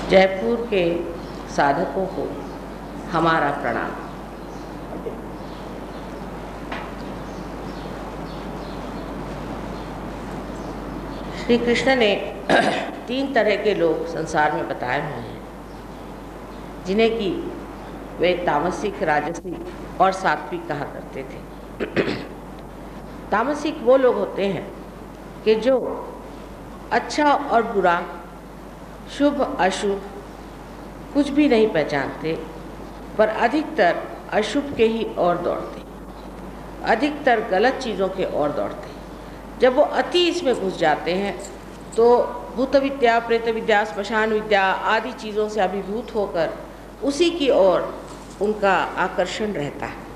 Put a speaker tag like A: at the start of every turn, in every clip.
A: जयपुर के साधकों को हमारा प्रणाम। श्री कृष्ण ने 3 तरह के लोग संसार में बताए हुए हैं, जिन्हें कि वे तामसिक, राजसिक और सात्विक कहा करते थे। तामसिक वो लोग होते हैं कि जो अच्छा और बुरा, शुभ अशुभ कुछ भी नहीं पहचानते, पर अधिकतर अशुभ के ही ओर दौड़ते, अधिकतर गलत चीज़ों के ओर दौड़ते। जब वो अति इसमें घुस जाते हैं तो भूत विद्या, प्रेत विद्या, श्मशान विद्या आदि चीज़ों से अभिभूत होकर उसी की ओर उनका आकर्षण रहता है।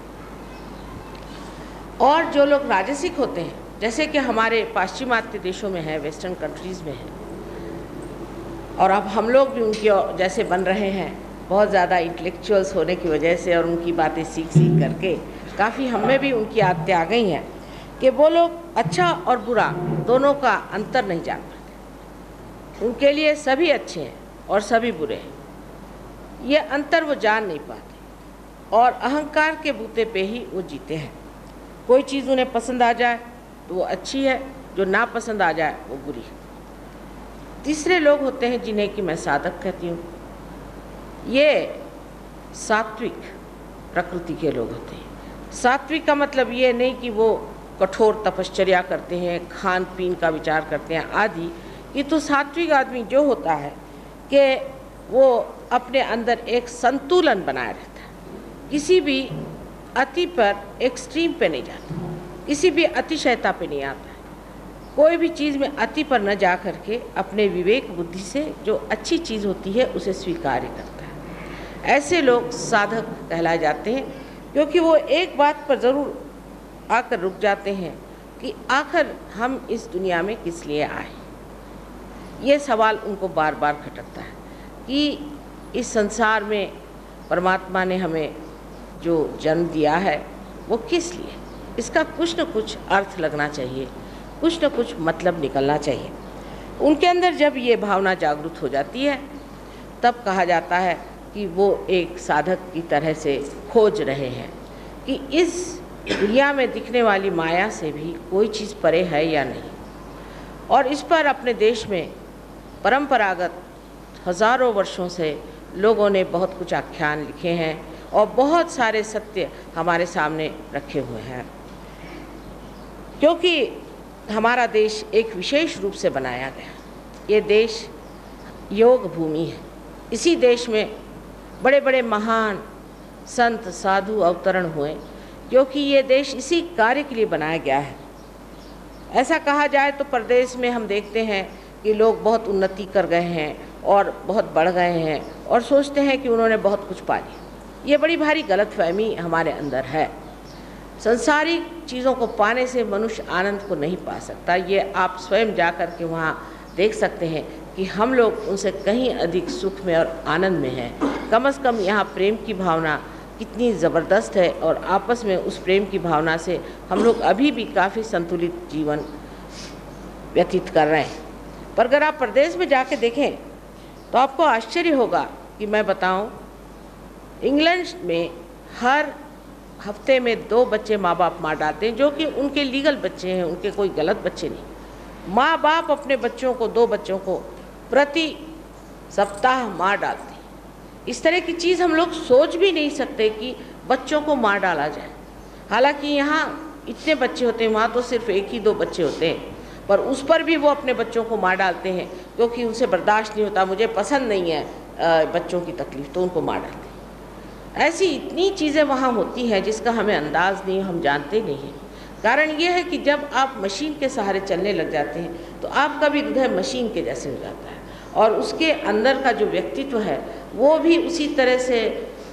A: और जो लोग राजसिक होते हैं, जैसे कि हमारे पाश्चिमात्य देशों में है, वेस्टर्न कंट्रीज़ में है, और अब हम लोग भी उनकी जैसे बन रहे हैं, बहुत ज़्यादा इंटेलेक्चुअल्स होने की वजह से और उनकी बातें सीख करके काफ़ी हमें भी उनकी आदतें आ गई हैं कि वो लोग अच्छा और बुरा दोनों का अंतर नहीं जान पाते। उनके लिए सभी अच्छे हैं और सभी बुरे हैं, ये अंतर वो जान नहीं पाते और अहंकार के बूते पे ही वो जीते हैं। कोई चीज़ उन्हें पसंद आ जाए तो वो अच्छी है, जो ना पसंद आ जाए वो बुरी है। तीसरे लोग होते हैं जिन्हें कि मैं साधक कहती हूँ। ये सात्विक प्रकृति के लोग होते हैं। सात्विक का मतलब ये नहीं कि वो कठोर तपश्चर्या करते हैं, खान पीन का विचार करते हैं आदि। ये तो सात्विक आदमी जो होता है कि वो अपने अंदर एक संतुलन बनाए रहता है, किसी भी अति पर एक्सट्रीम पे नहीं जाता, किसी भी अतिशयता पे नहीं आता है। कोई भी चीज़ में अति पर न जा करके अपने विवेक बुद्धि से जो अच्छी चीज़ होती है उसे स्वीकार करता है। ऐसे लोग साधक कहलाए जाते हैं, क्योंकि वो एक बात पर ज़रूर आकर रुक जाते हैं कि आखिर हम इस दुनिया में किस लिए आए। ये सवाल उनको बार बार खटकता है कि इस संसार में परमात्मा ने हमें जो जन्म दिया है वो किस लिए, इसका कुछ न कुछ अर्थ लगना चाहिए, कुछ न कुछ मतलब निकलना चाहिए। उनके अंदर जब ये भावना जागृत हो जाती है तब कहा जाता है कि वो एक साधक की तरह से खोज रहे हैं कि इस दुनिया में दिखने वाली माया से भी कोई चीज़ परे है या नहीं। और इस पर अपने देश में परंपरागत हज़ारों वर्षों से लोगों ने बहुत कुछ आख्यान लिखे हैं और बहुत सारे सत्य हमारे सामने रखे हुए हैं। क्योंकि हमारा देश एक विशेष रूप से बनाया गया, ये देश योग भूमि है। इसी देश में बड़े बड़े महान संत साधु अवतरण हुए, क्योंकि ये देश इसी कार्य के लिए बनाया गया है। ऐसा कहा जाए तो प्रदेश में हम देखते हैं कि लोग बहुत उन्नति कर गए हैं और बहुत बढ़ गए हैं और सोचते हैं कि उन्होंने बहुत कुछ पा लिया। ये बड़ी भारी गलतफहमी हमारे अंदर है। संसारिक चीज़ों को पाने से मनुष्य आनंद को नहीं पा सकता। ये आप स्वयं जा कर के वहाँ देख सकते हैं कि हम लोग उनसे कहीं अधिक सुख में और आनंद में हैं। कम से कम यहाँ प्रेम की भावना कितनी ज़बरदस्त है और आपस में उस प्रेम की भावना से हम लोग अभी भी काफ़ी संतुलित जीवन व्यतीत कर रहे हैं। पर अगर आप प्रदेश में जाके देखें तो आपको आश्चर्य होगा कि मैं बताऊं, इंग्लैंड में हर हफ्ते में 2 बच्चे माँ बाप मार डालते हैं, जो कि उनके लीगल बच्चे हैं, उनके कोई गलत बच्चे नहीं। माँ बाप अपने बच्चों को, 2 बच्चों को प्रति सप्ताह मार डालते हैं। इस तरह की चीज़ हम लोग सोच भी नहीं सकते कि बच्चों को मार डाला जाए। हालांकि यहाँ इतने बच्चे होते हैं, वहाँ तो सिर्फ 1 ही 2 बच्चे होते हैं, पर उस पर भी वो अपने बच्चों को मार डालते हैं, क्योंकि उनसे बर्दाश्त नहीं होता, मुझे पसंद नहीं है बच्चों की तकलीफ़, तो उनको मार डालते हैं। ऐसी इतनी चीज़ें वहाँ होती हैं जिसका हमें अंदाज़ नहीं, हम जानते नहीं हैं। कारण ये है कि जब आप मशीन के सहारे चलने लग जाते हैं तो आपका भी हृदय मशीन के जैसे हो जाता है और उसके अंदर का जो व्यक्तित्व है वो भी उसी तरह से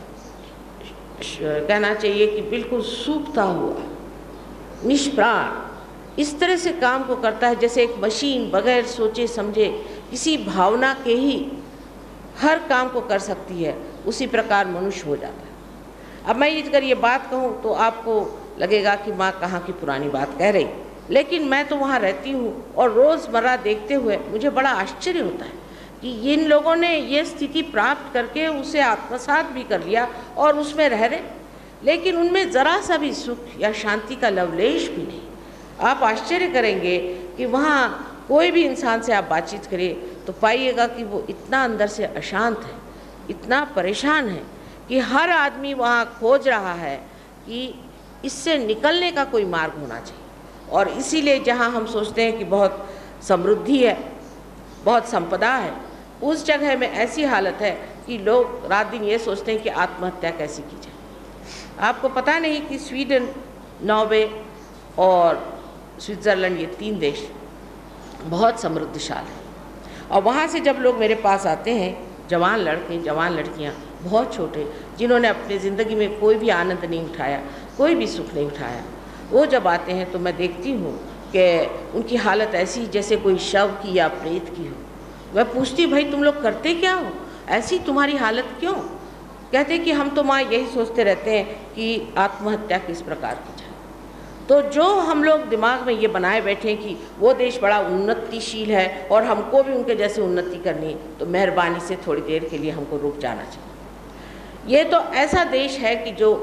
A: कहना चाहिए कि बिल्कुल सूखता हुआ, निष्प्राण इस तरह से काम को करता है जैसे एक मशीन बगैर सोचे समझे किसी भावना के ही हर काम को कर सकती है। उसी प्रकार मनुष्य हो जाता है। अब मैं अगर ये बात कहूँ तो आपको लगेगा कि माँ कहाँ की पुरानी बात कह रही, लेकिन मैं तो वहाँ रहती हूँ और रोज़मर्रा देखते हुए मुझे बड़ा आश्चर्य होता है कि इन लोगों ने ये स्थिति प्राप्त करके उसे आत्मसात भी कर लिया और उसमें रह रहे, लेकिन उनमें ज़रा सा भी सुख या शांति का लवलेश भी नहीं। आप आश्चर्य करेंगे कि वहाँ कोई भी इंसान से आप बातचीत करिए तो पाइएगा कि वो इतना अंदर से अशांत है, इतना परेशान है कि हर आदमी वहाँ खोज रहा है कि इससे निकलने का कोई मार्ग होना चाहिए। और इसीलिए जहाँ हम सोचते हैं कि बहुत समृद्धि है, बहुत संपदा है, उस जगह में ऐसी हालत है कि लोग रात दिन ये सोचते हैं कि आत्महत्या कैसे की जाए। आपको पता नहीं कि स्वीडन, नॉर्वे और स्विट्ज़रलैंड, ये 3 देश बहुत समृद्धशाली हैं। और वहाँ से जब लोग मेरे पास आते हैं, जवान लड़के, जवान लड़कियाँ, बहुत छोटे, जिन्होंने अपनी ज़िंदगी में कोई भी आनंद नहीं उठाया, कोई भी सुख नहीं उठाया, वो जब आते हैं तो मैं देखती हूँ कि उनकी हालत ऐसी जैसे कोई शव की या प्रेत की हो। मैं पूछती, भाई तुम लोग करते क्या हो, ऐसी तुम्हारी हालत क्यों? कहते कि हम तो माँ यही सोचते रहते हैं कि आत्महत्या किस प्रकार की जाए। तो जो हम लोग दिमाग में ये बनाए बैठे हैं कि वो देश बड़ा उन्नतिशील है और हमको भी उनके जैसे उन्नति करनी है, तो मेहरबानी से थोड़ी देर के लिए हमको रुक जाना चाहिए। ये तो ऐसा देश है कि जो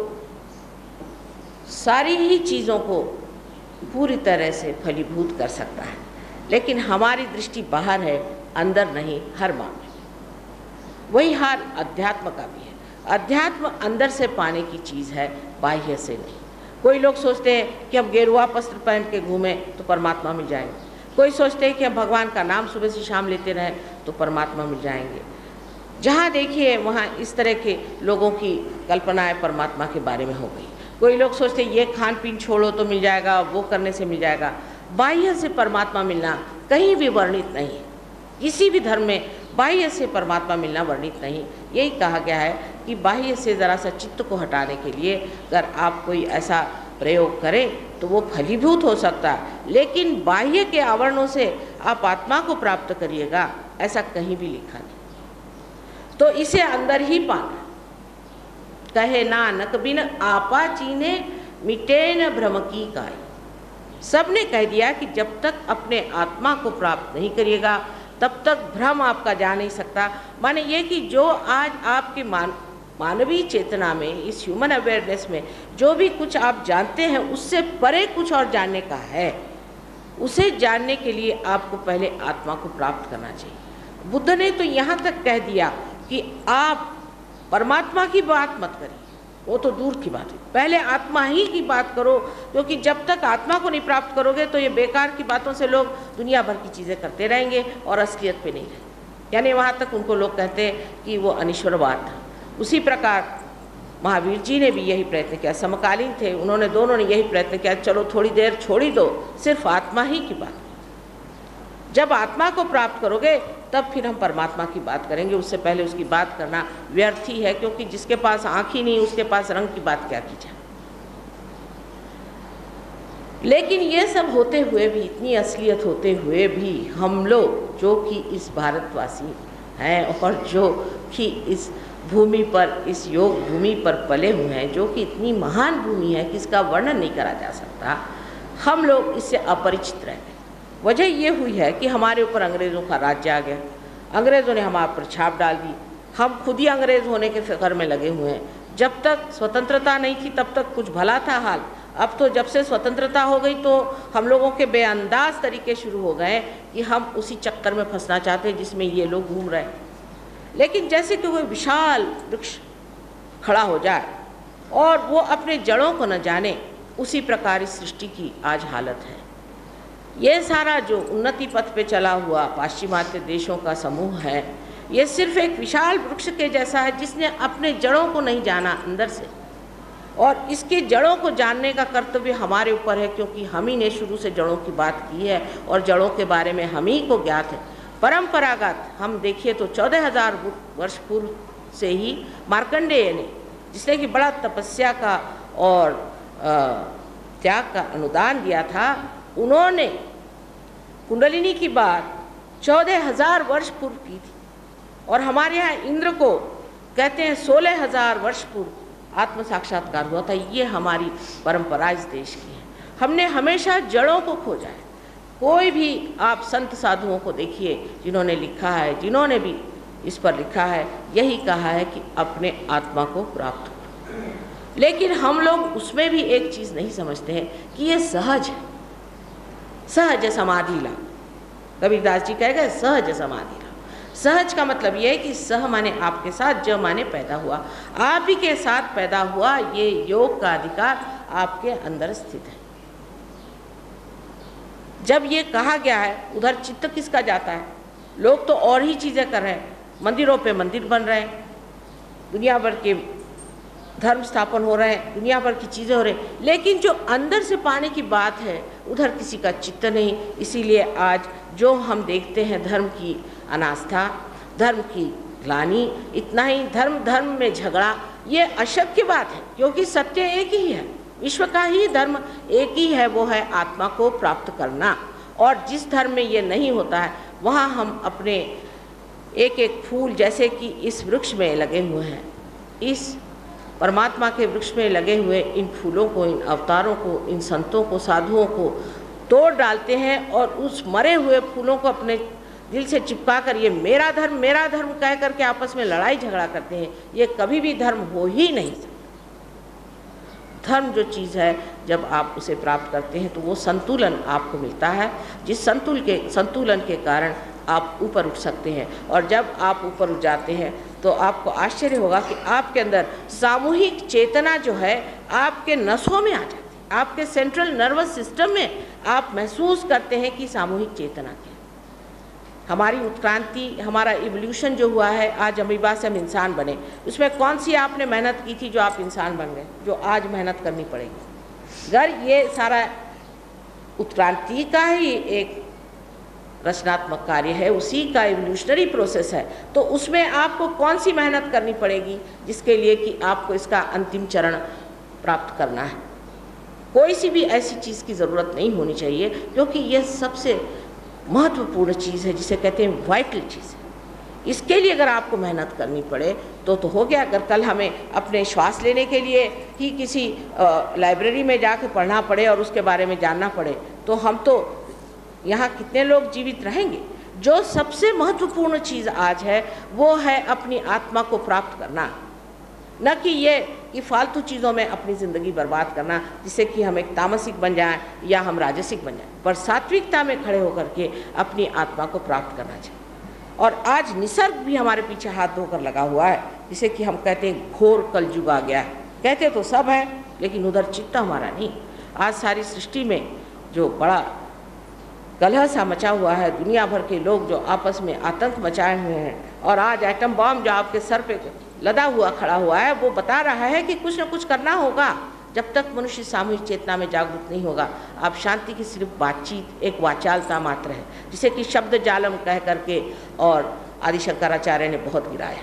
A: सारी ही चीज़ों को पूरी तरह से फलीभूत कर सकता है, लेकिन हमारी दृष्टि बाहर है, अंदर नहीं, हर मामले। वही हाल अध्यात्म का भी है। अध्यात्म अंदर से पाने की चीज़ है, बाह्य से नहीं। कोई लोग सोचते हैं कि हम गेरुआ वस्त्र पहन के घूमें तो परमात्मा मिल जाएंगे, कोई सोचते हैं कि हम भगवान का नाम सुबह से शाम लेते रहें तो परमात्मा मिल जाएंगे। जहाँ देखिए वहाँ इस तरह के लोगों की कल्पनाएं परमात्मा के बारे में हो गई। कोई लोग सोचते हैं ये खान पीन छोड़ो तो मिल जाएगा, वो करने से मिल जाएगा। बाह्य से परमात्मा मिलना कहीं भी वर्णित नहीं है, किसी भी धर्म में बाह्य से परमात्मा मिलना वर्णित नहीं। यही कहा गया है कि बाह्य से ज़रा सा चित्त को हटाने के लिए अगर आप कोई ऐसा प्रयोग करें तो वो फलीभूत हो सकता है, लेकिन बाह्य के आवरणों से आप आत्मा को प्राप्त करिएगा, ऐसा कहीं भी लिखा नहीं। तो इसे अंदर ही पाना। कहे नानक बिन आपा चीने मिटे न भ्रम की काई। सबने कह दिया कि जब तक अपने आत्मा को प्राप्त नहीं करिएगा तब तक भ्रम आपका जा नहीं सकता। माने ये कि जो आज आपके मानवीय चेतना में, इस ह्यूमन अवेयरनेस में जो भी कुछ आप जानते हैं उससे परे कुछ और जानने का है, उसे जानने के लिए आपको पहले आत्मा को प्राप्त करना चाहिए। बुद्ध ने तो यहाँ तक कह दिया कि आप परमात्मा की बात मत करिए, वो तो दूर की बात है, पहले आत्मा ही की बात करो, क्योंकि जब तक आत्मा को नहीं प्राप्त करोगे तो ये बेकार की बातों से लोग दुनिया भर की चीज़ें करते रहेंगे और असलियत पे नहीं रहेंगे। यानी वहाँ तक उनको लोग कहते हैं कि वो अनिश्वरवाद था। उसी प्रकार महावीर जी ने भी यही प्रयत्न किया, समकालीन थे, उन्होंने दोनों ने यही प्रयत्न किया, चलो थोड़ी देर छोड़ ही दो, सिर्फ आत्मा ही की बात। जब आत्मा को प्राप्त करोगे तब फिर हम परमात्मा की बात करेंगे, उससे पहले उसकी बात करना व्यर्थ ही है, क्योंकि जिसके पास आँख ही नहीं उसके पास रंग की बात क्या की जाए। लेकिन ये सब होते हुए भी, इतनी असलियत होते हुए भी, हम लोग जो कि इस भारतवासी हैं और जो कि इस भूमि पर, इस योग भूमि पर पले हुए हैं, जो कि इतनी महान भूमि है कि इसका वर्णन नहीं करा जा सकता, हम लोग इससे अपरिचित रह गए। वजह ये हुई है कि हमारे ऊपर अंग्रेज़ों का राज्य आ गया, अंग्रेज़ों ने हमारे पर छाप डाल दी, हम खुद ही अंग्रेज़ होने के फिक्र में लगे हुए हैं। जब तक स्वतंत्रता नहीं थी तब तक कुछ भला था हाल, अब तो जब से स्वतंत्रता हो गई तो हम लोगों के बेअंदाज तरीके शुरू हो गए कि हम उसी चक्कर में फंसना चाहते हैं जिसमें ये लोग घूम रहे हैं। लेकिन जैसे कि कोई विशाल वृक्ष खड़ा हो जाए और वो अपने जड़ों को न जाने, उसी प्रकार इस सृष्टि की आज हालत है। ये सारा जो उन्नति पथ पे चला हुआ पाश्चिमात्य देशों का समूह है, ये सिर्फ एक विशाल वृक्ष के जैसा है जिसने अपने जड़ों को नहीं जाना अंदर से, और इसके जड़ों को जानने का कर्तव्य हमारे ऊपर है, क्योंकि हम ही ने शुरू से जड़ों की बात की है और जड़ों के बारे में हम ही को ज्ञात है। परंपरागत हम देखिए तो 14,000 वर्ष पूर्व से ही मार्कंडेय ने, जिसने कि बड़ा तपस्या का और त्याग का अनुदान दिया था, उन्होंने कुंडलिनी की बात 14,000 वर्ष पूर्व की थी। और हमारे यहाँ इंद्र को कहते हैं 16,000 वर्ष पूर्व आत्म साक्षात्कार हुआ था। ये हमारी परंपरा इस देश की है। हमने हमेशा जड़ों को खोजा है, कोई भी आप संत साधुओं को देखिए जिन्होंने लिखा है, जिन्होंने भी इस पर लिखा है, यही कहा है कि अपने आत्मा को प्राप्त करो। लेकिन हम लोग उसमें भी एक चीज़ नहीं समझते हैं कि ये सहज है, सहज समाधि लाभ। कबीरदास जी कह गए सहज समाधि लाभ। सहज का मतलब ये है कि सह माने आपके साथ, ज माने पैदा हुआ, आप ही के साथ पैदा हुआ ये योग का अधिकार आपके अंदर स्थित है। जब ये कहा गया है, उधर चित्त किसका जाता है? लोग तो और ही चीज़ें कर रहे हैं, मंदिरों पे मंदिर बन रहे हैं, दुनिया भर के धर्म स्थापन हो रहे हैं, दुनिया भर की चीज़ें हो रही, लेकिन जो अंदर से पाने की बात है उधर किसी का चित्त नहीं। इसीलिए आज जो हम देखते हैं धर्म की अनास्था, धर्म की ग्लानि, इतना ही धर्म में झगड़ा, ये अशक्य बात है, क्योंकि सत्य एक ही है, विश्व का ही धर्म एक ही है, वो है आत्मा को प्राप्त करना। और जिस धर्म में ये नहीं होता है वहाँ हम अपने एक एक फूल, जैसे कि इस वृक्ष में लगे हुए हैं, इस परमात्मा के वृक्ष में लगे हुए इन फूलों को, इन अवतारों को, इन संतों को, साधुओं को तोड़ डालते हैं और उस मरे हुए फूलों को अपने दिल से चिपका कर ये मेरा धर्म कह करके आपस में लड़ाई झगड़ा करते हैं। ये कभी भी धर्म हो ही नहीं सकता। धर्म जो चीज़ है, जब आप उसे प्राप्त करते हैं तो वो संतुलन आपको मिलता है, जिस संतुलन के कारण आप ऊपर उठ सकते हैं। और जब आप ऊपर उठ जाते हैं तो आपको आश्चर्य होगा कि आपके अंदर सामूहिक चेतना जो है आपके नसों में आ जाती है, आपके सेंट्रल नर्वस सिस्टम में आप महसूस करते हैं कि सामूहिक चेतना क्या है। हमारी उत्क्रांति, हमारा इवोल्यूशन जो हुआ है, आज अमीबा से हम इंसान बने, उसमें कौन सी आपने मेहनत की थी जो आप इंसान बन गए, जो आज मेहनत करनी पड़ेगी? अगर ये सारा उत्क्रांति का ही एक रचनात्मक कार्य है, उसी का इवोल्यूशनरी प्रोसेस है, तो उसमें आपको कौन सी मेहनत करनी पड़ेगी जिसके लिए कि आपको इसका अंतिम चरण प्राप्त करना है। कोई सी भी ऐसी चीज़ की ज़रूरत नहीं होनी चाहिए, क्योंकि यह सबसे महत्वपूर्ण चीज़ है, जिसे कहते हैं वाइटल चीज़ है। इसके लिए अगर आपको मेहनत करनी पड़े तो हो गया। अगर कल हमें अपने श्वास लेने के लिए ही किसी लाइब्रेरी में जाकर पढ़ना पड़े और उसके बारे में जानना पड़े, तो हम तो यहाँ कितने लोग जीवित रहेंगे। जो सबसे महत्वपूर्ण चीज़ आज है वो है अपनी आत्मा को प्राप्त करना, न कि ये कि फालतू चीज़ों में अपनी ज़िंदगी बर्बाद करना, जिससे कि हम एक तामसिक बन जाएं या हम राजसिक बन जाएं। पर सात्विकता में खड़े होकर के अपनी आत्मा को प्राप्त करना चाहिए। और आज निसर्ग भी हमारे पीछे हाथ धोकर लगा हुआ है, जिसे कि हम कहते हैं घोर कलयुग आ गया है। कहते तो सब है, लेकिन उधर चित्त हमारा नहीं। आज सारी सृष्टि में जो बड़ा कलह सा मचा हुआ है, दुनिया भर के लोग जो आपस में आतंक मचाए हुए हैं, और आज एटम बम जो आपके सर पे लदा हुआ खड़ा हुआ है, वो बता रहा है कि कुछ न कुछ करना होगा। जब तक मनुष्य सामूहिक चेतना में जागरूक नहीं होगा, आप शांति की सिर्फ बातचीत एक वाचालता मात्र है, जिसे कि शब्द जालम कह करके और आदि शंकराचार्य ने बहुत गिराया।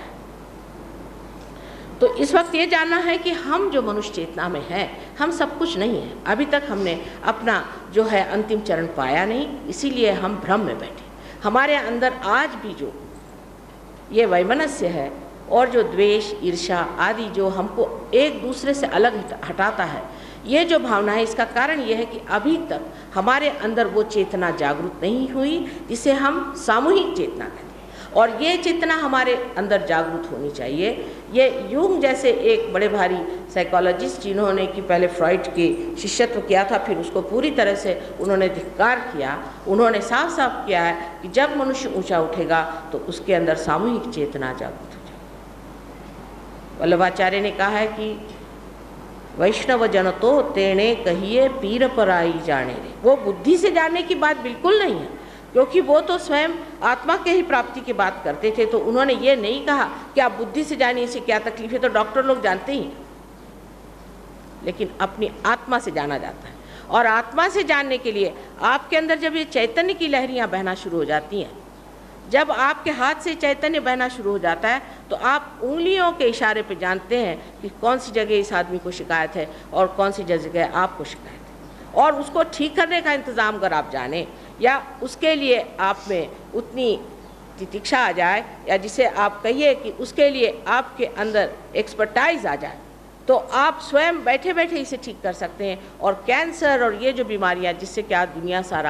A: तो इस वक्त ये जानना है कि हम जो मनुष्य चेतना में हैं, हम सब कुछ नहीं है। अभी तक हमने अपना जो है अंतिम चरण पाया नहीं, इसीलिए हम भ्रम में बैठे। हमारे अंदर आज भी जो ये वैमनस्य है और जो द्वेष, ईर्ष्या आदि जो हमको एक दूसरे से अलग हटाता है, ये जो भावना है, इसका कारण ये है कि अभी तक हमारे अंदर वो चेतना जागरूक नहीं हुई जिसे हम सामूहिक चेतना कहते हैं। और ये चेतना हमारे अंदर जागरूक होनी चाहिए। ये यूंग जैसे एक बड़े भारी साइकोलॉजिस्ट, जिन्होंने कि पहले फ्रॉइड के शिष्यत्व किया था, फिर उसको पूरी तरह से उन्होंने धिक्कार किया, उन्होंने साफ साफ किया है कि जब मनुष्य ऊंचा उठेगा तो उसके अंदर सामूहिक चेतना जागृत हो जाए। वल्लभाचार्य ने कहा है कि वैष्णव जन तो तेणे कहिए पीर पराई जाने रे। वो बुद्धि से जानने की बात बिल्कुल नहीं है, क्योंकि वो तो स्वयं आत्मा के ही प्राप्ति की बात करते थे। तो उन्होंने ये नहीं कहा कि आप बुद्धि से जानिए इससे क्या तकलीफ है, तो डॉक्टर लोग जानते ही, लेकिन अपनी आत्मा से जाना जाता है। और आत्मा से जानने के लिए आपके अंदर जब ये चैतन्य की लहरियाँ बहना शुरू हो जाती हैं, जब आपके हाथ से चैतन्य बहना शुरू हो जाता है, तो आप उंगलियों के इशारे पे जानते हैं कि कौन सी जगह इस आदमी को शिकायत है और कौन सी जगह आपको शिकायत है। और उसको ठीक करने का इंतज़ाम अगर आप जाने, या उसके लिए आप में उतनी तितिक्षा आ जाए, या जिसे आप कहिए कि उसके लिए आपके अंदर एक्सपर्टाइज आ जाए, तो आप स्वयं बैठे बैठे इसे ठीक कर सकते हैं। और कैंसर और ये जो बीमारियां, जिससे क्या दुनिया सारा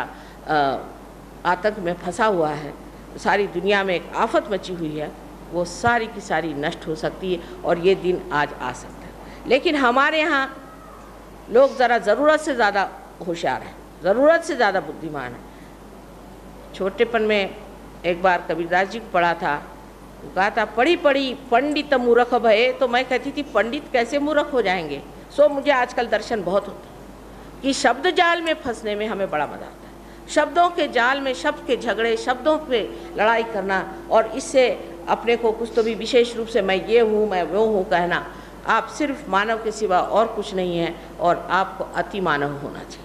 A: आतंक में फंसा हुआ है, सारी दुनिया में एक आफत मची हुई है, वो सारी की सारी नष्ट हो सकती है और ये दिन आज आ सकता है। लेकिन हमारे यहाँ लोग ज़रा ज़रूरत से ज़्यादा होशियार हैं, ज़रूरत से ज़्यादा बुद्धिमान हैं। छोटेपन में एक बार कबीरदास जी को पढ़ा था, कहा था पढ़ी पढ़ी पंडित मूर्ख भये, तो मैं कहती थी पंडित कैसे मूर्ख हो जाएंगे। सो मुझे आजकल दर्शन बहुत होता है कि शब्द जाल में फंसने में हमें बड़ा मज़ा आता है। शब्दों के जाल में, शब्द के झगड़े, शब्दों पे लड़ाई करना और इससे अपने को कुछ तो भी विशेष रूप से मैं ये हूँ मैं वो हूँ कहना, आप सिर्फ मानव के सिवा और कुछ नहीं है और आपको अति मानव होना चाहिए।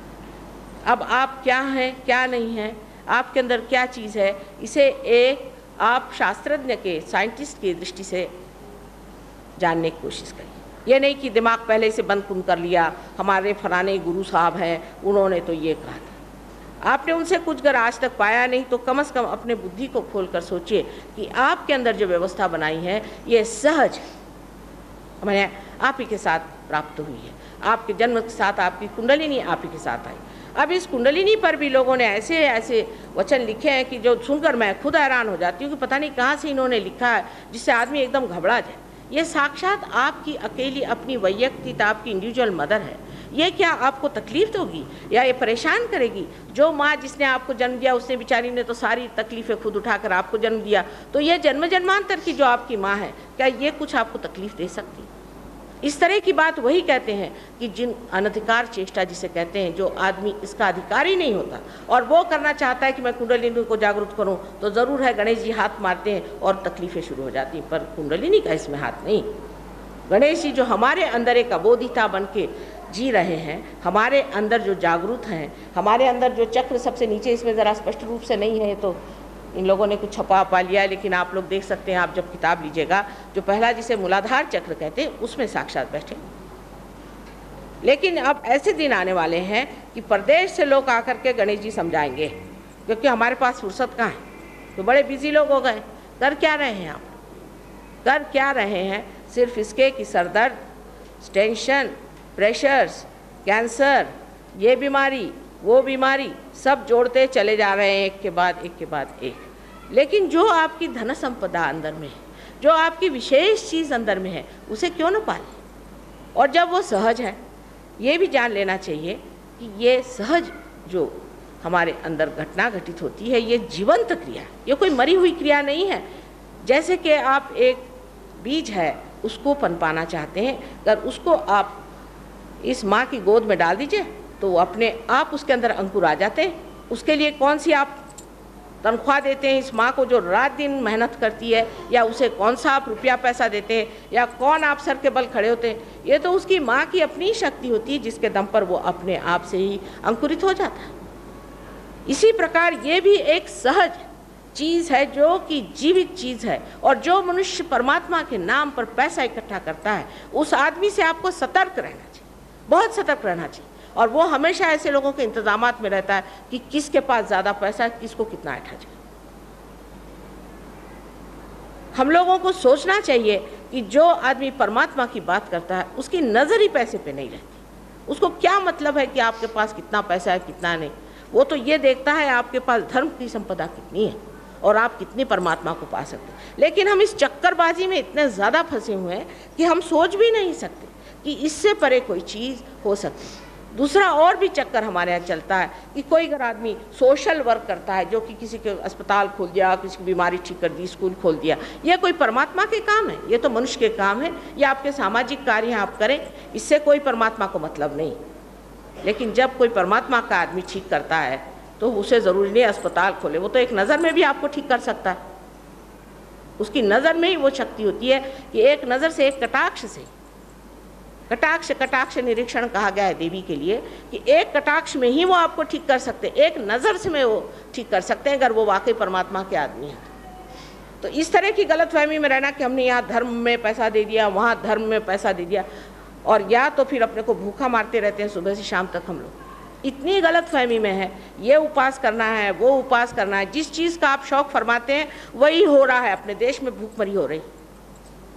A: अब आप क्या हैं क्या नहीं हैं, आपके अंदर क्या चीज़ है, इसे एक आप शास्त्रज्ञ के, साइंटिस्ट की दृष्टि से जानने की कोशिश करिए। ये नहीं कि दिमाग पहले से बंद कुंद कर लिया, हमारे फलाने गुरु साहब हैं उन्होंने तो ये कहा था। आपने उनसे कुछ अगर आज तक पाया नहीं तो कम से कम अपने बुद्धि को खोल कर सोचिए कि आपके अंदर जो व्यवस्था बनाई है ये सहज मैंने आप ही के साथ प्राप्त हुई है। आपके जन्म के साथ आपकी कुंडलिनी आप ही के साथ आई। अब इस कुंडलिनी पर भी लोगों ने ऐसे ऐसे वचन लिखे हैं कि जो सुनकर मैं खुद हैरान हो जाती हूँ कि पता नहीं कहाँ से इन्होंने लिखा है जिससे आदमी एकदम घबरा जाए। ये साक्षात आपकी अकेली अपनी वैयक्तिक आपकी इंडिविजुअल मदर है। ये क्या आपको तकलीफ दोगी या ये परेशान करेगी? जो माँ जिसने आपको जन्म दिया उसने बेचारी ने तो सारी तकलीफ़ें खुद उठाकर आपको जन्म दिया, तो ये जन्म जन्मांतर की जो आपकी माँ है, क्या ये कुछ आपको तकलीफ़ दे सकती? इस तरह की बात वही कहते हैं कि जिन अनधिकार चेष्टा जिसे कहते हैं, जो आदमी इसका अधिकारी नहीं होता और वो करना चाहता है कि मैं कुंडलिनी को जागरूक करूं, तो ज़रूर है गणेश जी हाथ मारते हैं और तकलीफ़ें शुरू हो जाती हैं, पर कुंडलिनी का इसमें हाथ नहीं। गणेश जी जो हमारे अंदर एक अबोधिता बन के जी रहे हैं, हमारे अंदर जो जागरूक हैं, हमारे अंदर जो चक्र सबसे नीचे, इसमें ज़रा स्पष्ट रूप से नहीं है तो इन लोगों ने कुछ छपा पा लिया, लेकिन आप लोग देख सकते हैं, आप जब किताब लीजिएगा, जो पहला जिसे मूलाधार चक्र कहते हैं उसमें साक्षात बैठे। लेकिन अब ऐसे दिन आने वाले हैं कि प्रदेश से लोग आकर के गणेश जी समझाएंगे, क्योंकि हमारे पास फुर्सत कहाँ है, तो बड़े बिजी लोग हो गए। कर क्या रहे हैं आप? कर क्या रहे हैं? सिर्फ इसके कि सरदर्द, टेंशन, प्रेशर्स, कैंसर, ये बीमारी वो बीमारी सब जोड़ते चले जा रहे हैं, एक के बाद एक के बाद एक। लेकिन जो आपकी धन संपदा अंदर में है, जो आपकी विशेष चीज़ अंदर में है, उसे क्यों न पालें? और जब वो सहज है, ये भी जान लेना चाहिए कि ये सहज जो हमारे अंदर घटना घटित होती है, ये जीवंत क्रिया, ये कोई मरी हुई क्रिया नहीं है। जैसे कि आप एक बीज है उसको पनपाना चाहते हैं, अगर उसको आप इस माँ की गोद में डाल दीजिए तो अपने आप उसके अंदर अंकुर आ जाते हैं। उसके लिए कौन सी आप तनख्वाह देते हैं इस माँ को जो रात दिन मेहनत करती है, या उसे कौन सा आप रुपया पैसा देते हैं, या कौन आप सर के बल खड़े होते हैं? ये तो उसकी माँ की अपनी शक्ति होती है जिसके दम पर वो अपने आप से ही अंकुरित हो जाता है। इसी प्रकार ये भी एक सहज चीज़ है जो कि जीवित चीज़ है, और जो मनुष्य परमात्मा के नाम पर पैसा इकट्ठा करता है उस आदमी से आपको सतर्क रहना चाहिए, बहुत सतर्क रहना चाहिए। और वो हमेशा ऐसे लोगों के इंतजामात में रहता है कि किसके पास ज़्यादा पैसा है, किसको कितना ऐठा जाए। हम लोगों को सोचना चाहिए कि जो आदमी परमात्मा की बात करता है उसकी नज़र ही पैसे पे नहीं रहती। उसको क्या मतलब है कि आपके पास कितना पैसा है कितना नहीं, वो तो ये देखता है आपके पास धर्म की संपदा कितनी है और आप कितनी परमात्मा को पा सकते हैं। लेकिन हम इस चक्करबाजी में इतने ज़्यादा फंसे हुए हैं कि हम सोच भी नहीं सकते कि इससे परे कोई चीज़ हो सकती है। दूसरा और भी चक्कर हमारे यहाँ चलता है कि कोई अगर आदमी सोशल वर्क करता है, जो कि किसी के अस्पताल खोल दिया, किसी की बीमारी ठीक कर दी, स्कूल खोल दिया, ये कोई परमात्मा के काम है? ये तो मनुष्य के काम है, या आपके सामाजिक कार्य आप करें, इससे कोई परमात्मा को मतलब नहीं। लेकिन जब कोई परमात्मा का आदमी ठीक करता है तो उसे ज़रूरी नहीं अस्पताल खोले, वो तो एक नज़र में भी आपको ठीक कर सकता है। उसकी नज़र में ही वो शक्ति होती है कि एक नज़र से, एक कटाक्ष से, कटाक्ष निरीक्षण कहा गया है देवी के लिए कि एक कटाक्ष में ही वो आपको ठीक कर सकते हैं, एक नज़र से में वो ठीक कर सकते हैं अगर वो वाकई परमात्मा के आदमी हैं। तो इस तरह की गलतफहमी में रहना कि हमने यहाँ धर्म में पैसा दे दिया, वहाँ धर्म में पैसा दे दिया, और या तो फिर अपने को भूखा मारते रहते हैं सुबह से शाम तक। हम लोग इतनी गलतफहमी में है, ये उपास करना है, वो उपास करना है, जिस चीज़ का आप शौक़ फरमाते हैं वही हो रहा है। अपने देश में भूखमरी हो रही,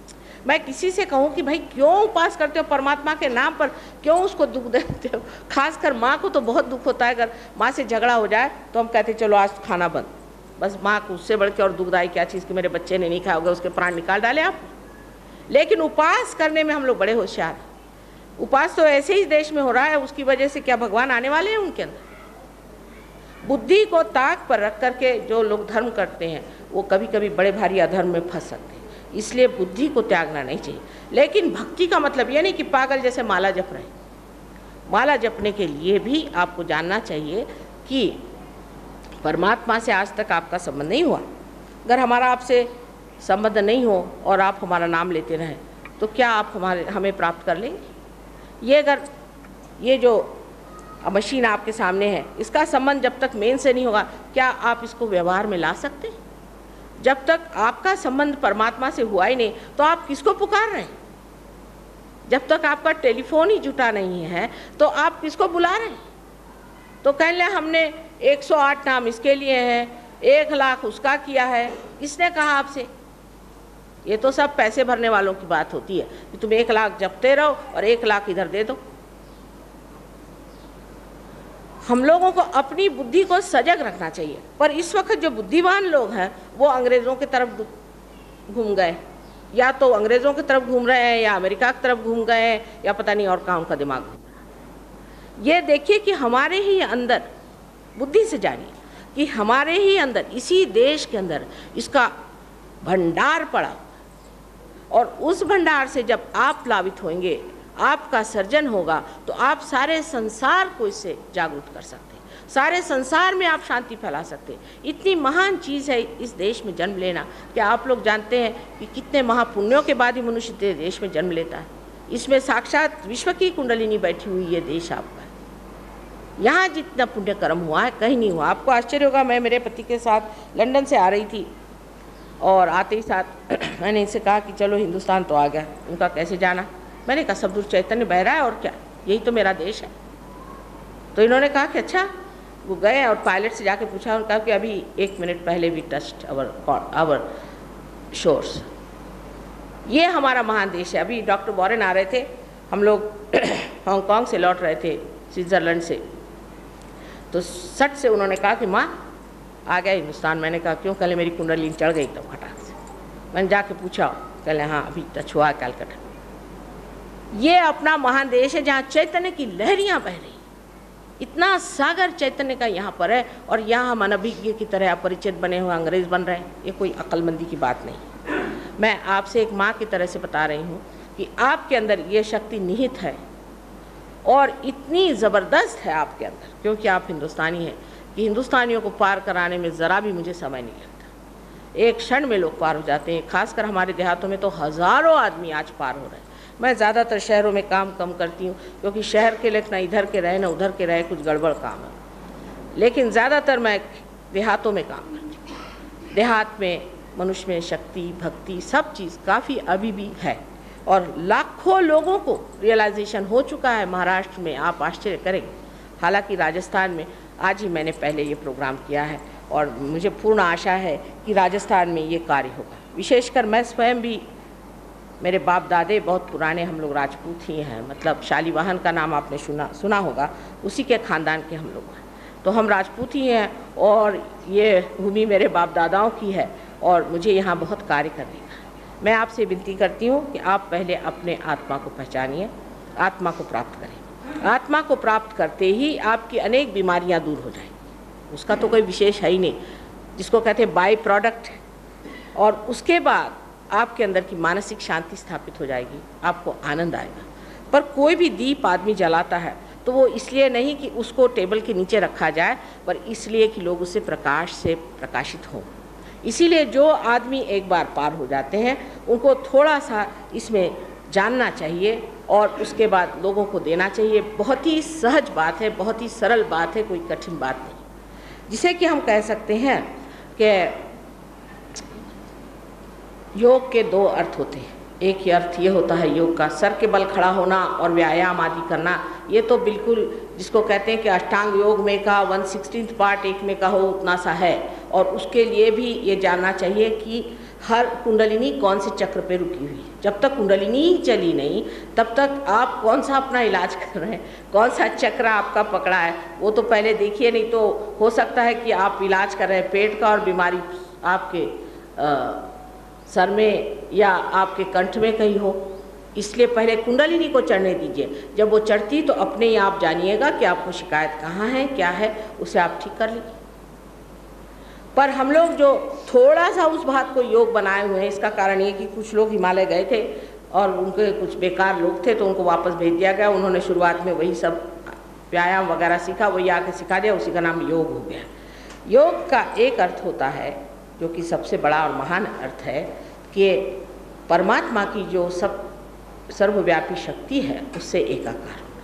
A: मैं किसी से कहूँ कि भाई क्यों उपास करते हो परमात्मा के नाम पर, क्यों उसको दुख देते हो? खासकर माँ को तो बहुत दुख होता है। अगर माँ से झगड़ा हो जाए तो हम कहते चलो आज खाना बंद। बस माँ को उससे बढ़ के और दुखदाई क्या चीज़ कि मेरे बच्चे ने नहीं खाया होगा, उसके प्राण निकाल डाले आप। लेकिन उपास करने में हम लोग बड़े होशियार हैं। उपास तो ऐसे ही देश में हो रहा है, उसकी वजह से क्या भगवान आने वाले हैं उनके अंदर? बुद्धि को ताक पर रख करके जो लोग धर्म करते हैं वो कभी कभी बड़े भारी अधर्म में फंस सकते हैं। इसलिए बुद्धि को त्यागना नहीं चाहिए। लेकिन भक्ति का मतलब ये नहीं कि पागल जैसे माला जप रहे। माला जपने के लिए भी आपको जानना चाहिए कि परमात्मा से आज तक आपका संबंध नहीं हुआ। अगर हमारा आपसे संबंध नहीं हो और आप हमारा नाम लेते रहें तो क्या आप हमें प्राप्त कर लेंगे? ये अगर ये जो मशीन आपके सामने है इसका संबंध जब तक मेन से नहीं होगा, क्या आप इसको व्यवहार में ला सकते? जब तक आपका संबंध परमात्मा से हुआ ही नहीं तो आप किसको पुकार रहे हैं? जब तक आपका टेलीफोन ही जुटा नहीं है तो आप किसको बुला रहे हैं? तो कह लें हमने 108 नाम इसके लिए हैं, 1 लाख उसका किया है। किसने कहा आपसे? ये तो सब पैसे भरने वालों की बात होती है कि तुम 1 लाख जपते रहो और 1 लाख इधर दे दो। हम लोगों को अपनी बुद्धि को सजग रखना चाहिए। पर इस वक्त जो बुद्धिमान लोग हैं वो अंग्रेज़ों की तरफ घूम गए, या तो अंग्रेज़ों की तरफ घूम रहे हैं या अमेरिका की तरफ घूम गए हैं या पता नहीं और कहाँ उनका दिमाग घूम रहा है। ये देखिए कि हमारे ही अंदर, बुद्धि से जानिए कि हमारे ही अंदर, इसी देश के अंदर इसका भंडार पड़ा और उस भंडार से जब आप प्लावित होंगे, आपका सर्जन होगा तो आप सारे संसार को इससे जागरूक कर सकते हैं। सारे संसार में आप शांति फैला सकते हैं। इतनी महान चीज़ है इस देश में जन्म लेना। क्या आप लोग जानते हैं कि कितने महापुण्यों के बाद ही मनुष्य देश में जन्म लेता है? इसमें साक्षात विश्व की कुंडलिनी बैठी हुई ये देश आपका है। यहाँ जितना पुण्य कर्म हुआ है कहीं नहीं हुआ। आपको आश्चर्य होगा, मैं मेरे पति के साथ लंदन से आ रही थी और आते ही साथ मैंने इनसे कहा कि चलो हिंदुस्तान तो आ गया। उनका कैसे जाना? मैंने कहा सब दूर चैतन्य बह रहा है और क्या, यही तो मेरा देश है। तो इन्होंने कहा कि अच्छा। वो गए और पायलट से जाके पूछा, उन्होंने कहा कि अभी 1 मिनट पहले भी टच्ड आवर शोर्स। ये हमारा महान देश है। अभी डॉक्टर वॉरेन आ रहे थे, हम लोग हांगकांग से लौट रहे थे, स्विट्ज़रलैंड से। तो सट से उन्होंने कहा कि माँ आ गया हिंदुस्तान। मैंने कहा क्यों? कल मेरी कुंडली चढ़ गई एकदम खटाक से। मैंने जाके पूछा, कल हाँ अभी टच हुआ कलकत्ता। ये अपना महान देश है जहाँ चैतन्य की लहरियाँ बह रही। इतना सागर चैतन्य का यहाँ पर है और यहाँ हम अनभिज्ञ की तरह अपरिचित बने हुए अंग्रेज बन रहे हैं। ये कोई अक्लमंदी की बात नहीं। मैं आपसे एक माँ की तरह से बता रही हूँ कि आपके अंदर ये शक्ति निहित है और इतनी ज़बरदस्त है आपके अंदर, क्योंकि आप हिंदुस्तानी हैं, कि हिंदुस्तानियों को पार कराने में ज़रा भी मुझे समय नहीं लगता। एक क्षण में लोग पार हो जाते हैं। खासकर हमारे देहातों में तो हज़ारों आदमी आज पार हो रहे हैं। मैं ज़्यादातर शहरों में काम कम करती हूँ क्योंकि शहर के लोग ना इधर के रहे ना उधर के रहे, कुछ गड़बड़ काम है। लेकिन ज़्यादातर मैं देहातों में काम करती हूँ। देहात में मनुष्य में शक्ति, भक्ति, सब चीज़ काफ़ी अभी भी है और लाखों लोगों को रियलाइजेशन हो चुका है। महाराष्ट्र में आप आश्चर्य करेंगे। हालांकि राजस्थान में आज ही मैंने पहले ये प्रोग्राम किया है और मुझे पूर्ण आशा है कि राजस्थान में ये कार्य होगा। विशेषकर मैं स्वयं भी, मेरे बाप दादे बहुत पुराने, हम लोग राजपूत ही हैं, मतलब शालीवाहन का नाम आपने सुना होगा, उसी के ख़ानदान के हम लोग हैं। तो हम राजपूत ही हैं और ये भूमि मेरे बाप दादाओं की है और मुझे यहाँ बहुत कार्य करने का। मैं आपसे विनती करती हूँ कि आप पहले अपने आत्मा को पहचानिए, आत्मा को प्राप्त करें। आत्मा को प्राप्त करते ही आपकी अनेक बीमारियाँ दूर हो जाएंगी। उसका तो कोई विशेष है ही नहीं, जिसको कहते हैं बाई प्रोडक्ट है। और उसके बाद आपके अंदर की मानसिक शांति स्थापित हो जाएगी, आपको आनंद आएगा। पर कोई भी दीप आदमी जलाता है तो वो इसलिए नहीं कि उसको टेबल के नीचे रखा जाए, पर इसलिए कि लोग उससे प्रकाश से प्रकाशित हों। इसीलिए जो आदमी एक बार पार हो जाते हैं उनको थोड़ा सा इसमें जानना चाहिए और उसके बाद लोगों को देना चाहिए। बहुत ही सहज बात है, बहुत ही सरल बात है, कोई कठिन बात नहीं। जिसे कि हम कह सकते हैं कि योग के 2 अर्थ होते हैं। एक ही अर्थ ये होता है योग का, सर के बल खड़ा होना और व्यायाम आदि करना। ये तो बिल्कुल जिसको कहते हैं कि अष्टांग योग में का 1/16 पार्ट एक में का हो उतना सा है। और उसके लिए भी ये जानना चाहिए कि हर कुंडलिनी कौन से चक्र पे रुकी हुई है। जब तक कुंडलिनी ही चली नहीं तब तक आप कौन सा अपना इलाज कर रहे हैं, कौन सा चक्र आपका पकड़ा है वो तो पहले देखिए। नहीं तो हो सकता है कि आप इलाज कर रहे हैं पेट का और बीमारी आपके सर में या आपके कंठ में कहीं हो। इसलिए पहले कुंडलिनी को चढ़ने दीजिए। जब वो चढ़ती तो अपने ही आप जानिएगा कि आपको शिकायत कहाँ है, क्या है, उसे आप ठीक कर लीजिए। पर हम लोग जो थोड़ा सा उस बात को योग बनाए हुए हैं, इसका कारण ये कि कुछ लोग हिमालय गए थे और उनके कुछ बेकार लोग थे तो उनको वापस भेज दिया गया। उन्होंने शुरुआत में वही सब व्यायाम वगैरह सीखा, वही आके सिखा दिया, उसी का नाम योग हो गया। योग का एक अर्थ होता है जो कि सबसे बड़ा और महान अर्थ है कि परमात्मा की जो सर्वव्यापी शक्ति है उससे एकाकार होना,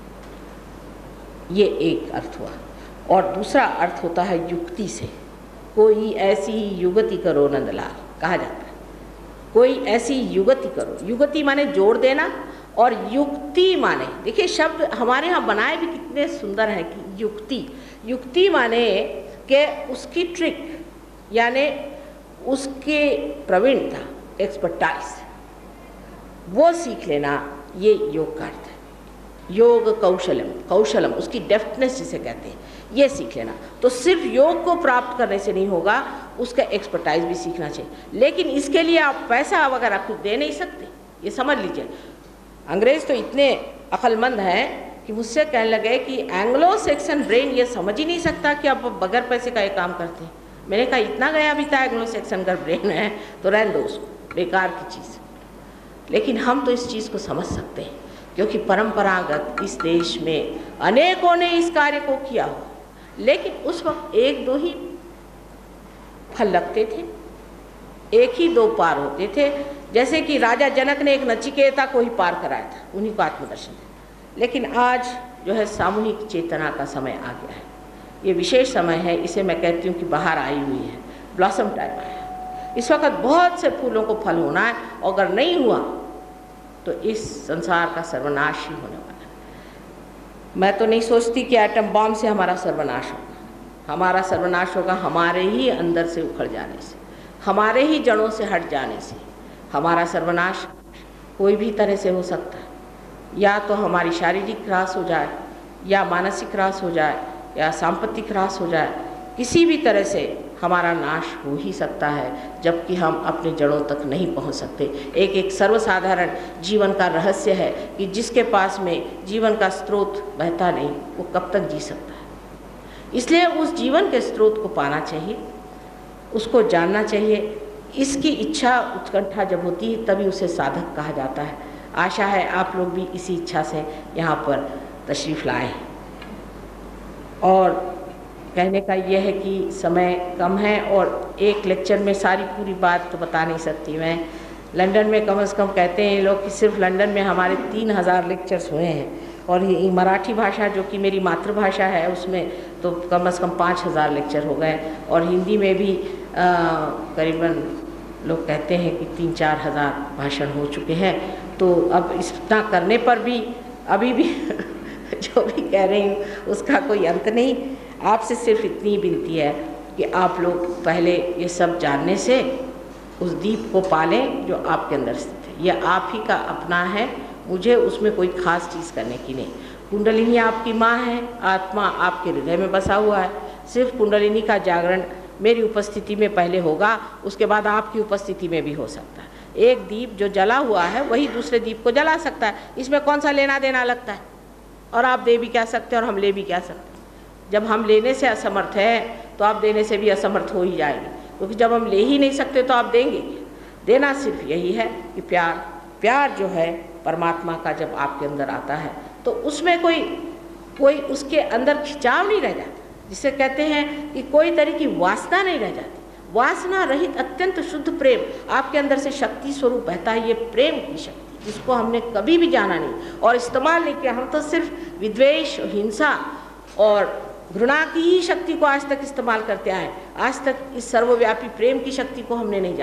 A: ये एक अर्थ हुआ। और दूसरा अर्थ होता है युक्ति से। कोई ऐसी युगति करो नंदलाल, कहा जाता है, कोई ऐसी युगति करो। युगति माने जोड़ देना और युक्ति माने, देखिए शब्द हमारे यहाँ बनाए भी कितने सुंदर हैं कि युक्ति। युक्ति माने कि उसकी ट्रिक यानी उसके प्रवीणता, एक्सपर्टाइज, वो सीख लेना, ये योग का अर्थ है। योग कौशलम, कौशलम उसकी डेफ्टनेस जिसे कहते हैं, ये सीख लेना। तो सिर्फ योग को प्राप्त करने से नहीं होगा, उसका एक्सपर्टाइज भी सीखना चाहिए। लेकिन इसके लिए आप पैसा वगैरह खुद दे नहीं सकते, ये समझ लीजिए। अंग्रेज तो इतने अक्लमंद हैं कि मुझसे कहने लगे कि एंग्लो सेक्सन ब्रेन ये समझ ही नहीं सकता कि आप बगैर पैसे का ये काम करते हैं। मैंने कहा इतना गया भी था एंग्लो सेक्सन का ब्रेन है तो रहने दो उसको, बेकार की चीज़। लेकिन हम तो इस चीज़ को समझ सकते हैं क्योंकि परंपरागत इस देश में अनेकों ने इस कार्य को किया हो, लेकिन उस वक्त एक दो ही फल लगते थे, एक ही दो पार होते थे। जैसे कि राजा जनक ने एक नचिकेता को ही पार कराया था, उन्हीं को आत्मदर्शन था। लेकिन आज जो है सामूहिक चेतना का समय आ गया है, ये विशेष समय है, इसे मैं कहती हूँ कि बाहर आई हुई है, ब्लॉसम टाइम आया है। इस वक्त बहुत से फूलों को फल होना है और अगर नहीं हुआ तो इस संसार का सर्वनाश ही होने वाला है। मैं तो नहीं सोचती कि एटम बॉम्ब से हमारा सर्वनाश होगा। हमारा सर्वनाश होगा हमारे ही अंदर से उखड़ जाने से, हमारे ही जड़ों से हट जाने से। हमारा सर्वनाश कोई भी तरह से हो सकता है, या तो हमारी शारीरिक ह्रास हो जाए, या मानसिक ह्रास हो जाए, या सांपत्तिक ह्रास हो जाए। किसी भी तरह से हमारा नाश हो ही सकता है जबकि हम अपने जड़ों तक नहीं पहुंच सकते। एक सर्वसाधारण जीवन का रहस्य है कि जिसके पास में जीवन का स्रोत बहता नहीं वो कब तक जी सकता है। इसलिए उस जीवन के स्रोत को पाना चाहिए, उसको जानना चाहिए। इसकी इच्छा उत्कंठा जब होती है तभी उसे साधक कहा जाता है। आशा है आप लोग भी इसी इच्छा से यहाँ पर तशरीफ़ लाए। और कहने का यह है कि समय कम है और एक लेक्चर में सारी पूरी बात तो बता नहीं सकती मैं। लंदन में कम से कम कहते हैं लोग कि सिर्फ लंदन में हमारे 3000 लेक्चर्स हुए हैं, और ये मराठी भाषा जो कि मेरी मातृभाषा है उसमें तो कम से कम 5000 लेक्चर हो गए, और हिंदी में भी करीबन लोग कहते हैं कि 3-4 हज़ार भाषण हो चुके हैं। तो अब इतना करने पर भी अभी भी जो भी कह रही हूँ उसका कोई अंत नहीं। आपसे सिर्फ इतनी विनती है कि आप लोग पहले ये सब जानने से उस दीप को पालें जो आपके अंदर स्थित है। यह आप ही का अपना है, मुझे उसमें कोई ख़ास चीज़ करने की नहीं। कुंडलिनी आपकी माँ है, आत्मा आपके हृदय में बसा हुआ है। सिर्फ कुंडलिनी का जागरण मेरी उपस्थिति में पहले होगा, उसके बाद आपकी उपस्थिति में भी हो सकता है। एक दीप जो जला हुआ है वही दूसरे दीप को जला सकता है, इसमें कौन सा लेना देना लगता है। और आप दे भी क्या सकते हैं और हम ले भी क्या सकते हैं। जब हम लेने से असमर्थ हैं तो आप देने से भी असमर्थ हो ही जाएंगे, क्योंकि जब हम ले ही नहीं सकते तो आप देंगे। देना सिर्फ यही है कि प्यार जो है परमात्मा का जब आपके अंदर आता है तो उसमें कोई उसके अंदर खिंचाव नहीं रह जाता, जिसे कहते हैं कि कोई तरह की वासना नहीं रह जाती। वासना रहित अत्यंत शुद्ध प्रेम आपके अंदर से शक्ति स्वरूप बहता है। ये प्रेम की शक्ति जिसको हमने कभी भी जाना नहीं और इस्तेमाल नहीं किया। हम तो सिर्फ विद्वेष, हिंसा और घृणा की ही शक्ति को आज तक इस्तेमाल करते आए। आज तक इस सर्वव्यापी प्रेम की शक्ति को हमने नहीं जाना।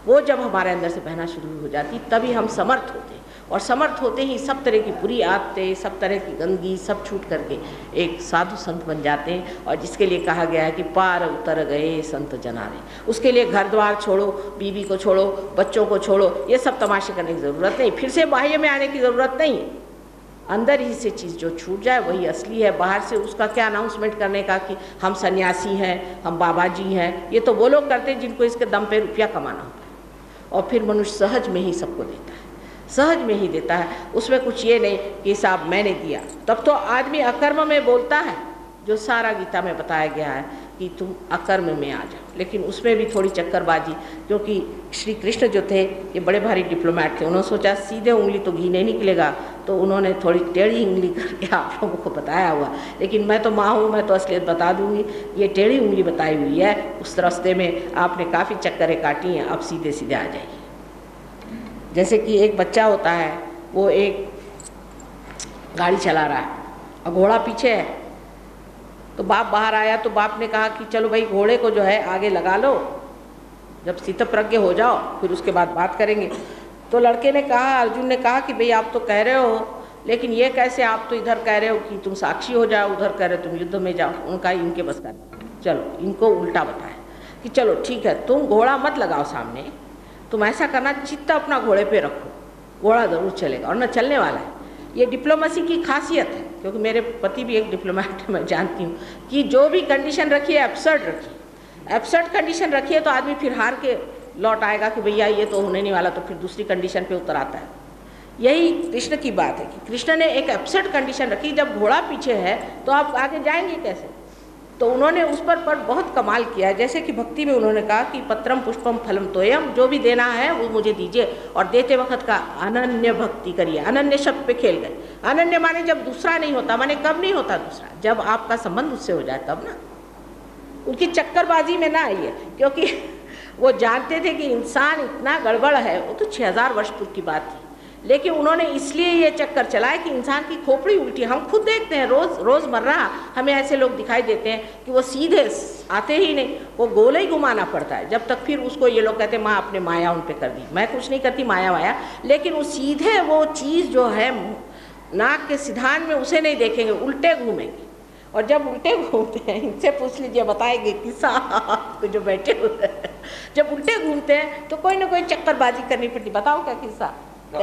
A: वो जब हमारे अंदर से बहना शुरू हो जाती तभी हम समर्थ होते हैं, और समर्थ होते ही सब तरह की बुरी आदतें, सब तरह की गंदगी सब छूट करके एक साधु संत बन जाते हैं। और जिसके लिए कहा गया है कि पार उतर गए संत जनारे, उसके लिए घर द्वार छोड़ो, बीवी को छोड़ो, बच्चों को छोड़ो, ये सब तमाशे करने की ज़रूरत नहीं, फिर से बाह्य में आने की ज़रूरत नहीं है। अंदर ही से चीज़ जो छूट जाए वही असली है। बाहर से उसका क्या अनाउंसमेंट करने का कि हम सन्यासी हैं, हम बाबा जी हैं, ये तो वो लोग करते हैं जिनको इसके दम पे रुपया कमाना होता है। और फिर मनुष्य सहज में ही सबको देता है, सहज में ही देता है, उसमें कुछ ये नहीं कि साहब मैंने दिया। तब तो आदमी अकर्म में बोलता है, जो सारा गीता में बताया गया है कि तुम अकर्म में आ जाओ। लेकिन उसमें भी थोड़ी चक्करबाजी, क्योंकि श्री कृष्ण जो थे ये बड़े भारी डिप्लोमेट थे। उन्होंने सोचा सीधे उंगली तो घी नहीं निकलेगा, तो उन्होंने थोड़ी टेढ़ी उंगली करके आप लोगों को बताया हुआ। लेकिन मैं तो माँ हूँ, मैं तो असलियत बता दूँगी, ये टेढ़ी उंगली बताई हुई है। उस रास्ते में आपने काफ़ी चक्करें काटी हैं, अब सीधे सीधे आ जाइए। जैसे कि एक बच्चा होता है, वो एक गाड़ी चला रहा है और घोड़ा पीछे है, तो बाप बाहर आया तो बाप ने कहा कि चलो भाई घोड़े को जो है आगे लगा लो, जब स्थितप्रज्ञ हो जाओ फिर उसके बाद बात करेंगे। तो लड़के ने कहा, अर्जुन ने कहा कि भाई आप तो कह रहे हो, लेकिन ये कैसे, आप तो इधर कह रहे हो कि तुम साक्षी हो जाओ, उधर कह रहे हो तुम युद्ध में जाओ। उनका इनके बस का, चलो इनको उल्टा बताया कि चलो ठीक है, तुम घोड़ा मत लगाओ सामने, तुम ऐसा करना चित्त अपना घोड़े पे रखो, घोड़ा ज़रूर चलेगा और न चलने वाला है। ये डिप्लोमेसी की खासियत है, क्योंकि मेरे पति भी एक डिप्लोमेट है, मैं जानती हूँ कि जो भी कंडीशन रखिए एब्सर्ड रखिए। एब्सर्ड कंडीशन रखिए तो आदमी फिर हार के लौट आएगा कि भैया ये तो होने नहीं वाला, तो फिर दूसरी कंडीशन पे उतर आता है। यही कृष्ण की बात है कि कृष्ण ने एक एब्सर्ड कंडीशन रखी, जब घोड़ा पीछे है तो आप आगे जाएंगे कैसे। तो उन्होंने उस पर बहुत कमाल किया है। जैसे कि भक्ति में उन्होंने कहा कि पत्रम पुष्पम फलम तोयम, जो भी देना है वो मुझे दीजिए, और देते वक्त का अनन्य भक्ति करिए। अनन्य शब्द पे खेल गए। अनन्य माने जब दूसरा नहीं होता, माने कब नहीं होता दूसरा, जब आपका संबंध उससे हो जाए तब ना। उनकी चक्करबाजी में ना आइए, क्योंकि वो जानते थे कि इंसान इतना गड़बड़ है। वो तो 6000 वर्ष पूर्व की बात थी, लेकिन उन्होंने इसलिए ये चक्कर चलाया कि इंसान की खोपड़ी उल्टी। हम खुद देखते हैं रोज़मर्रा हमें ऐसे लोग दिखाई देते हैं कि वो सीधे आते ही नहीं, वो गोले ही घुमाना पड़ता है, जब तक फिर उसको ये लोग कहते हैं माँ आपने माया उन पे कर दी। मैं कुछ नहीं करती माया वाया, लेकिन वो सीधे वो चीज़ जो है नाक के सिधान में उसे नहीं देखेंगे, उल्टे घूमेंगे। और जब उल्टे घूमते हैं, इनसे पूछ लीजिए, बताएंगे किस्सा तो जो बैठे हुए हैं, जब उल्टे घूमते हैं तो कोई ना कोई चक्करबाजी करनी पड़ती। बताओ क्या किस्सा?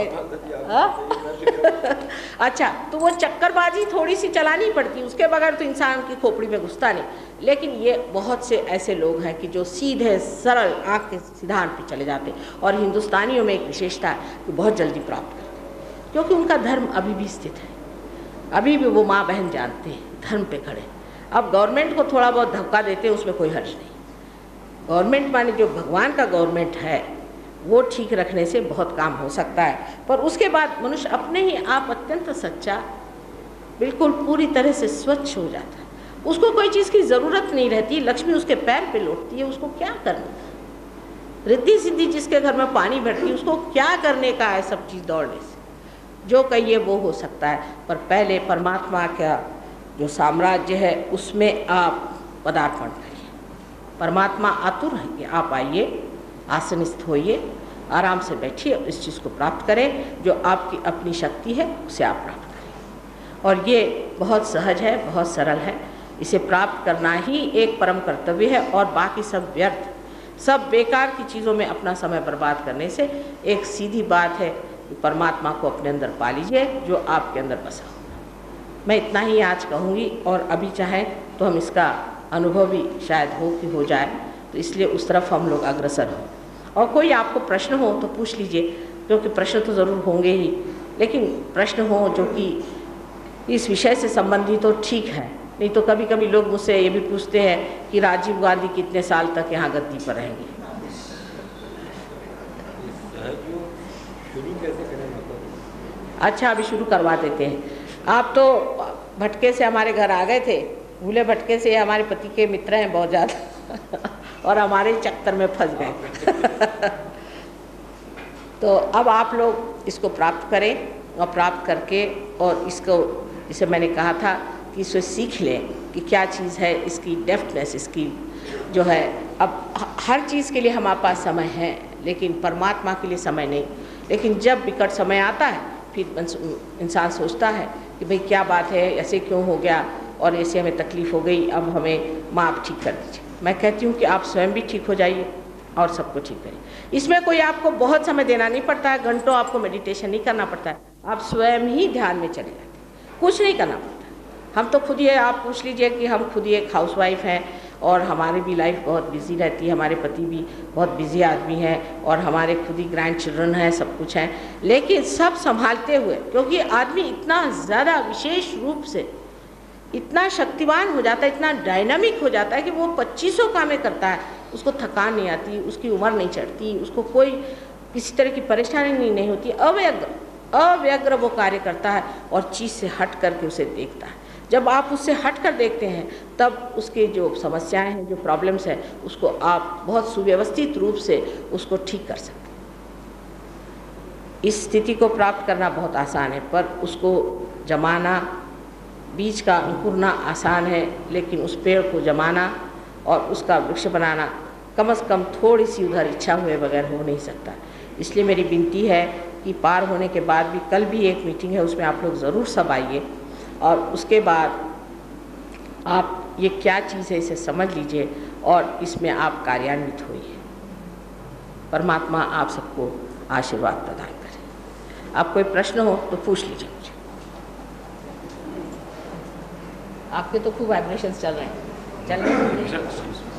A: अच्छा, तो वो चक्करबाजी थोड़ी सी चलानी पड़ती, उसके बगैर तो इंसान की खोपड़ी में घुसता नहीं। लेकिन ये बहुत से ऐसे लोग हैं कि जो सीधे सरल आँख के सिधान पे चले जाते हैं। और हिंदुस्तानियों में एक विशेषता है कि बहुत जल्दी प्राप्त करते हैं, क्योंकि उनका धर्म अभी भी स्थित है, अभी भी वो माँ बहन जानते हैं, धर्म पे खड़े। अब गवर्नमेंट को थोड़ा बहुत धक्का देते हैं, उसमें कोई हर्ज नहीं। गवर्नमेंट माने जो भगवान का गवर्नमेंट है वो ठीक रखने से बहुत काम हो सकता है, पर उसके बाद मनुष्य अपने ही आप अत्यंत सच्चा, बिल्कुल पूरी तरह से स्वच्छ हो जाता है। उसको कोई चीज़ की ज़रूरत नहीं रहती, लक्ष्मी उसके पैर पे लौटती है, उसको क्या करना। रिद्धि सिद्धि जिसके घर में पानी भरती है, उसको क्या करने का है सब चीज़ दौड़ने से। जो कहिए वो हो सकता है, पर पहले परमात्मा का जो साम्राज्य है उसमें आप पदार्पण करिए। परमात्मा आतुर है कि आप आइए, आसनिस्थ होइए, आराम से बैठिए, इस चीज़ को प्राप्त करें जो आपकी अपनी शक्ति है, उसे आप प्राप्त करें। और ये बहुत सहज है, बहुत सरल है, इसे प्राप्त करना ही एक परम कर्तव्य है। और बाकी सब व्यर्थ, सब बेकार की चीज़ों में अपना समय बर्बाद करने से एक सीधी बात है कि परमात्मा को अपने अंदर पा लीजिए जो आपके अंदर बसा होगा। मैं इतना ही आज कहूँगी, और अभी चाहें तो हम इसका अनुभव भी शायद हो जाए, तो इसलिए उस तरफ हम लोग अग्रसर हों। और कोई आपको प्रश्न हो तो पूछ लीजिए, क्योंकि प्रश्न तो ज़रूर होंगे ही, लेकिन प्रश्न हो जो कि इस विषय से संबंधित तो ठीक है। नहीं तो कभी कभी लोग मुझसे ये भी पूछते हैं कि राजीव गांधी कितने साल तक यहाँ गद्दी पर रहेंगे। अच्छा, अभी शुरू करवा देते हैं। आप तो भटके से हमारे घर आ गए थे, भूले भटके से। हमारे पति के मित्र हैं बहुत ज़्यादा और हमारे चक्कर में फंस गए। तो अब आप लोग इसको प्राप्त करें, और प्राप्त करके और इसको, इसे मैंने कहा था कि इसे सीख लें कि क्या चीज़ है, इसकी डेप्थनेस, इसकी जो है। अब हर चीज़ के लिए हमारे पास समय है, लेकिन परमात्मा के लिए समय नहीं। लेकिन जब विकट समय आता है फिर इंसान सोचता है कि भाई क्या बात है, ऐसे क्यों हो गया और ऐसे हमें तकलीफ़ हो गई, अब हमें माँ आप ठीक कर दीजिए। मैं कहती हूँ कि आप स्वयं भी ठीक हो जाइए और सबको ठीक करिए। इसमें कोई आपको बहुत समय देना नहीं पड़ता है, घंटों आपको मेडिटेशन नहीं करना पड़ता है, आप स्वयं ही ध्यान में चले जाते हैं, कुछ नहीं करना पड़ता। हम तो खुद ही, आप पूछ लीजिए कि हम खुद ही एक हाउसवाइफ हैं और हमारी भी लाइफ बहुत बिजी रहती है, हमारे पति भी बहुत बिजी आदमी हैं और हमारे खुद ही ग्रैंड चिल्ड्रन हैं, सब कुछ हैं, लेकिन सब संभालते हुए, क्योंकि आदमी इतना ज़्यादा विशेष रूप से इतना शक्तिवान हो जाता है, इतना डायनामिक हो जाता है कि वो 2500 कामें करता है, उसको थकान नहीं आती, उसकी उम्र नहीं चढ़ती, उसको कोई किसी तरह की परेशानी नहीं होती। अव्यग्र वो कार्य करता है और चीज़ से हट करके उसे देखता है। जब आप उससे हट कर देखते हैं तब उसके जो समस्याएं हैं, जो प्रॉब्लम्स हैं, उसको आप बहुत सुव्यवस्थित रूप से उसको ठीक कर सकते हैं। इस स्थिति को प्राप्त करना बहुत आसान है, पर उसको जमाना, बीज का अंकुरना आसान है, लेकिन उस पेड़ को जमाना और उसका वृक्ष बनाना कम से कम थोड़ी सी उधर इच्छा हुए बगैर हो नहीं सकता। इसलिए मेरी विनती है कि पार होने के बाद भी, कल भी एक मीटिंग है, उसमें आप लोग ज़रूर सब आइए और उसके बाद आप ये क्या चीज़ है इसे समझ लीजिए और इसमें आप कार्यान्वित होइए। परमात्मा आप सबको आशीर्वाद प्रदान करें। आप कोई प्रश्न हो तो पूछ लीजिए मुझे। आपके तो खूब वाइब्रेशंस चल रहे हैं।